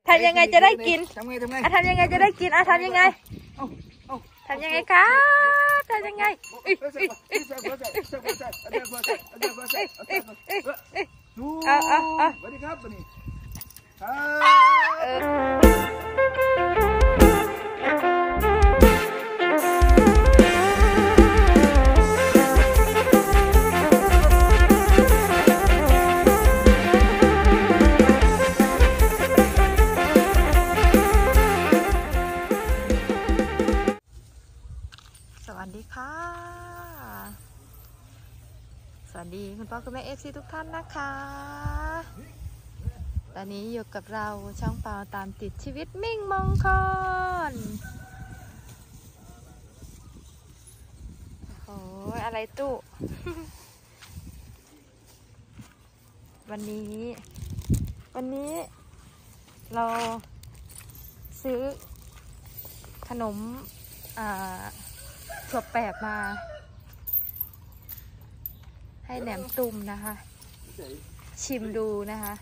ทำยังไงจะได้กินทำไงทำยังไงจะได้กินทำยังไงทำยังไงครับทำยังไงเอาสวัสดีครับวันนี้สวัสดีค่ะสวัสดีคุณพ่อคุณแม่FCทุกท่านนะคะตอนนี้อยู่กับเราช่องเปาตามติดชีวิตมิ่งมงคลโอ้ยอะไรตู้ วันนี้เราซื้อขนมถั่วแปบมาให้แหนมตุ่มนะคะชิมดูนะคะ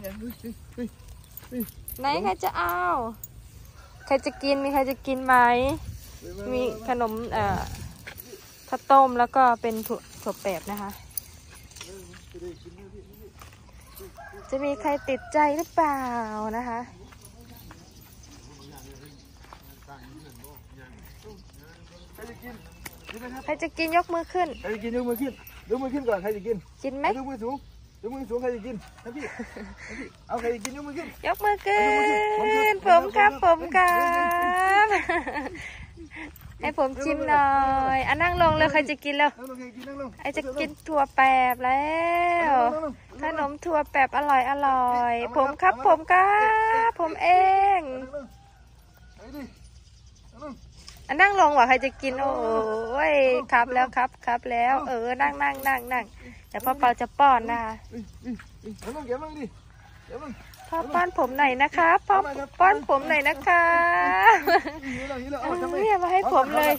ไหนใครจะเอาใครจะกินมีใครจะกินไหมมีขนมข้าวต้มแล้วก็เป็นถั่วแปบนะคะจะมีใครติดใจหรือเปล่านะคะใครจะกินยกมือขึ้นใครจะกินยกมือขึ้นก่อนใครจะกินไหมยกมือสูงใครจะกินนะพี่เอาใครจะกินยกมือขึ้นยกมือขึ้นผมครับให้ผมชิมหน่อยนั่งลงเลยใครจะกินแล้วไอจะกินถั่วแปบแล้วขนมถั่วแปบอร่อยผมครับผมเองนั่งลงว่ะใครจะกินโอ้ยครับแล้วนั่งเดี๋ยวพ่อเปาจะป้อนนะคะพ่อป้อนผมหน่อยนะคะพ่อป้อนผมหน่อยนะคะเนี่ยมาให้ผมเลย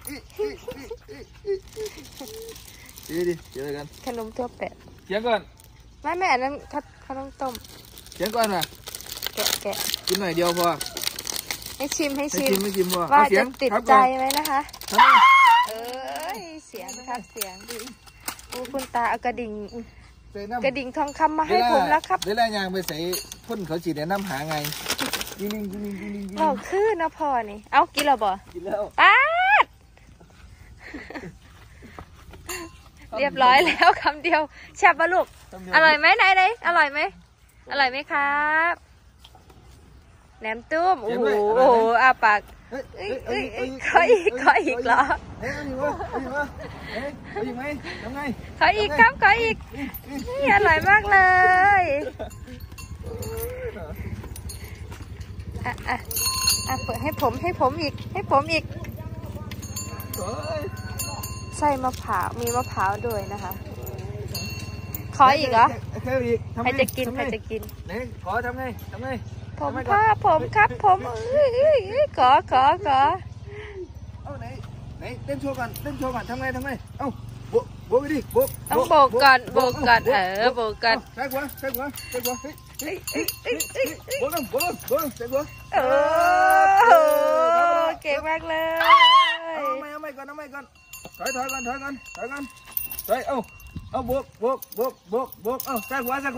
ขนมถั่วแปบเขียนก่อนไม่อันนั้นขนมต้มเขียนก่อนนะแกะกินหน่อยเดียวพอให้ชิมพอว่าจะติดใจไหมนะคะเสียงครับเสียงดีคุณตาเอากระดิ่งทองคำมาให้ผมแล้วครับเวลายางไปใส่พ่นเขาจีดน้ำหาไงกินคือนะพ่อนี่เอากินแล้วบ่กินแล้วป๊าดเรียบร้อยแล้วคำเดียวแซ่บปะลูกอร่อยไหมไหนอร่อยไหมครับแหนมตุ้มโอ้โหอาปากขออีกเหรอขออีกครับนี่อร่อยมากเลยเปิดให้ผมอีกใส่มะพร้าวมีมะพร้าวด้วยนะคะขออีกเหรอใครจะกินขอทำไงผมครับขอเอาไหนเต้นโชว์ก่อนทำไงเอาโบกดิโบกต้องโบกก่อนโบกก่อนใช่ขวาโบกใช่ขวาเก่งมากเลยเอาไม่ก่อนถอยก่อนเอาโบกเอาใช่ขวาไป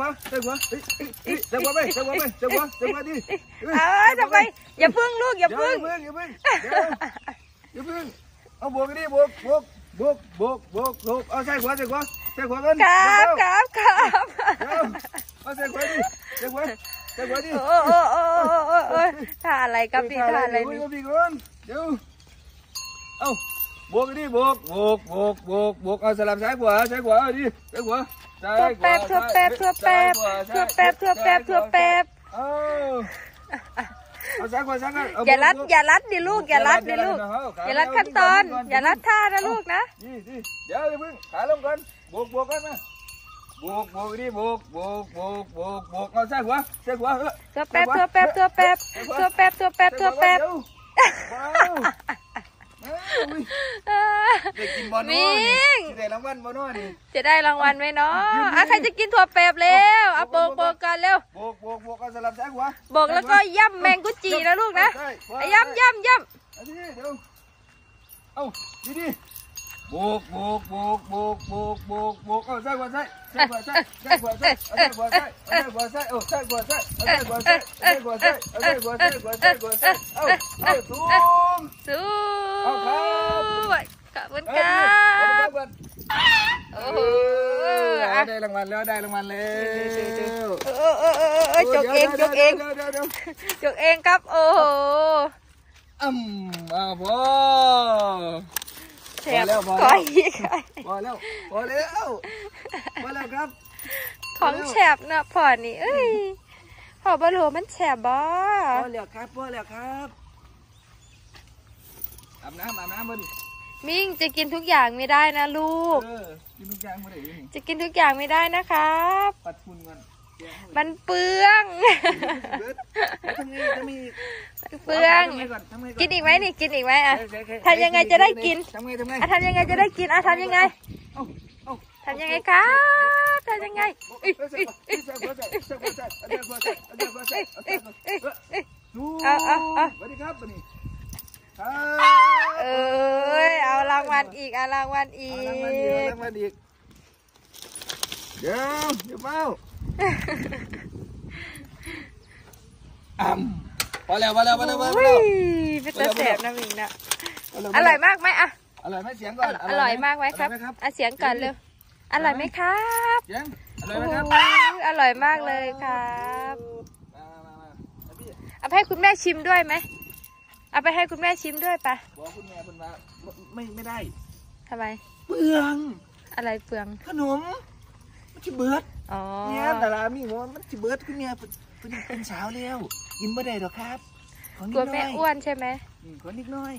ดิทำไมอย่าพึ่งลูกอย่าพึ่งเอาโบกดิโบกเอาใช่ขวากันครับเอาใช่ขวาดิโอ้ท่าอะไรครับพี่ท่าอะไรนี่เดี๋ยวเอาโบกดิโบกเอาสลับซ้ายขวาดิซ้ายขวาถั่วแป๊บเอาซ้ายขวาอย่ารัดดิลูกอย่ารัดขั้นตอนอย่ารัดท่านะลูกนะเดี๋ยวอย่าเพิ่งขาลงก่อนโบกกันนะโบกดิโบกเอาซ้ายขวาถั่วแป๊บได้กินบอลน้อได้รางวัลบอลน้อนี่จะได้รางวัลไหมเนาะใครจะกินถั่วแปบเร็วโบกกันเร็วโบกเอาสลับซ้ายขวาโบกแล้วก็ย่ำแมงกุจีนะลูกนะย่ำเดี๋ยวเอาดีโบกเอาซ้ายขวาซ้ายขวาซ้ายขวาซ้ายขวาซ้ายขวาซ้ายซ้ายขวาซ้ายขวาซ้ายขวาซ้ายขวาซ้ายขวาซ้ายขวาซ้ายเอาสูงเอาครับขอบคุณครับโอ้โหได้รางวัลแล้วจกเองครับโอ้โหพอแฉบก้อยพอแล้วครับของแฉบนะพอนี่พอบอลโหมันแฉบบ่พอแล้วครับอาบน้ำบ่ดิมิ่งจะกินทุกอย่างไม่ได้นะลูกกินทุกอย่างไม่ได้จะกินทุกอย่างไม่ได้นะครับปัดฝุ่นกันมันเปลืองเปลืองกินอีกไหมนี่กินอีกไหมทำยังไงจะได้กินทำยังไงจะได้กินทำยังไงครับทำยังไงสวัสดีครับวันนี้เอารางวัลอีกเดี๋ยวเป้าพอแล้วเป็นตาแสบนะมิงนะอร่อยมากไหมอะอร่อยไหมเสียงก่อนอร่อยมากไหมครับเสียงก่อนเร็วอร่อยไหมครับอร่อยไหมครับอร่อยมากเลยครับเอาไปให้คุณแม่ชิมด้วยไหมเอาไปให้คุณแม่ชิมด้วยปะบอกคุณแม่คุณว่าไม่ได้ทำไมเปลืองอะไรเปลืองขนมมันจะเบิดเนี่ยแต่ละมีว่ามันจะเบิดคุณแม่เป็นสาวแล้วกินไม่ได้หรอกครับกลัวแม่อ้วนใช่ไหมขอนิดหน่อย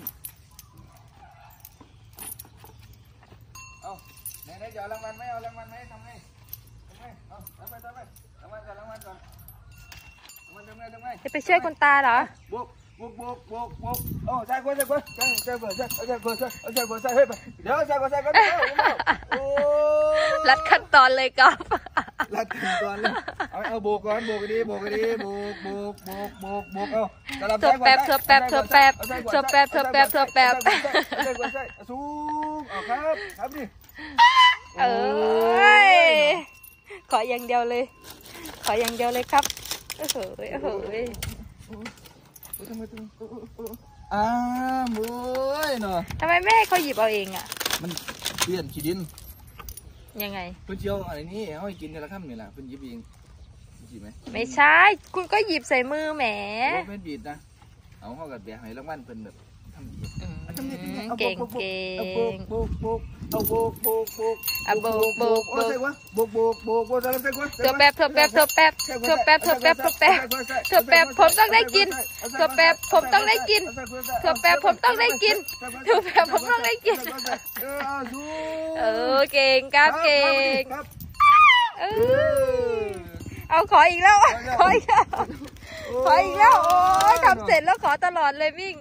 เอาไหนจะเอารางวัลไหมทำไงเอาไปรางวัลก่อนทำไงจะไปช่วยคุณตาเหรอบุกโอ้ใช่กว่าเฮ้ยไปเดี๋ยวใช่กว่าก็โอ้รัดขั้นตอนเลยครับรัดขั้นตอนเลยเอาโบกก่อนโบกดีโบกเอาถั่วแป๊บสูงเอาครับดิขออย่างเดียวเลยครับโอ้โหทำไมตึงโอ้ยเนาะทำไมแม่เขาหยิบเอาเองอ่ะมันเปลี่ยนขี้ดินยังไงเพื่อนเชียวอะไรนี่เขาให้กินในละค่ำนี่แหละเพื่อนหยิบเองหยิบไหมไม่ใช่คุณก็หยิบใส่มือแหมเพื่อนบีดนะเอาเข้ากับแบกให้รางวัลเพื่อนแบบทำดีเก่งโบกเอาโบกใส่วะโบกใส่ใส่วะถั่วแป๊บผมต้องได้กินถั่วแป๊บผมต้องได้กินเก่งครับเก่งเอาขออีกแล้วโอ้ยทำเสร็จแล้วขอตลอดเลยมิ่ง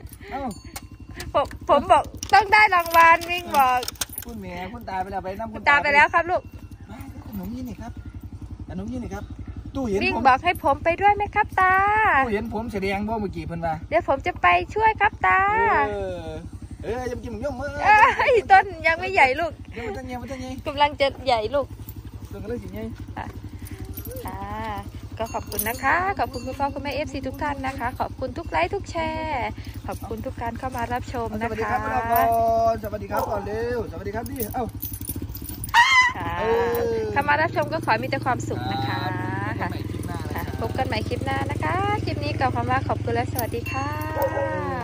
ผมบอกต้องได้รางวัลมิ่งบอกคุณแม่คุณตาไปแล้วไปน้ำคุณตาไปแล้วครับลูกขนมยี่นี่ครับตู้เห็นมิ่งบอกให้ผมไปด้วยไหมครับตาตู้เห็นผมแสดงบ่เมื่อกี้เพิ่นว่าเดี๋ยวผมจะไปช่วยครับตายังกินย่อมมือต้นยังไม่ใหญ่ลูกยังไม่ตั้งไงกำลังจะใหญ่ลูกต้นกำลังจะใหญ่ก็ขอบคุณนะคะขอบคุณคุณพ่อคุณแม่FCทุกท่านนะคะขอบคุณทุกไลค์ทุกแชร์ขอบคุณทุกการเข้ามารับชมนะคะสวัสดีครับก่อนเร็วสวัสดีครับดิเข้ามารับชมก็ขอมีแต่ความสุขนะคะพบกันใหม่คลิปหน้านะคะคลิปนี้กับคำว่าขอบคุณและสวัสดีค่ะ